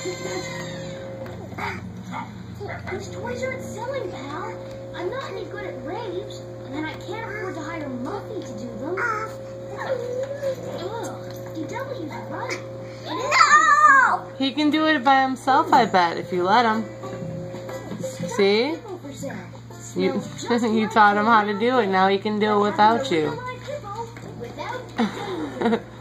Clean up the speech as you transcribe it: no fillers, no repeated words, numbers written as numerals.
Those toys aren't selling, pal. I'm not any good at rapes, and I can't afford to hire Muffy to do them. DW's right. No! He can do it by himself, I bet, if you let him. See? You taught him how to do it. Now he can do it without you.